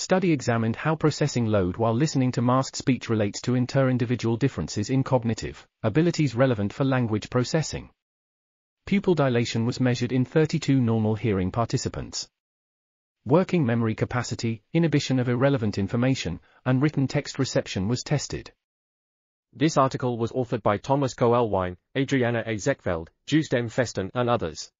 study examined how processing load while listening to masked speech relates to inter-individual differences in cognitive abilities relevant for language processing. Pupil dilation was measured in 32 normal hearing participants. Working memory capacity, inhibition of irrelevant information, and written text reception was tested. This article was authored by Thomas Koelewijn, Adriana A. Zekveld, Joost M. Festen, and others.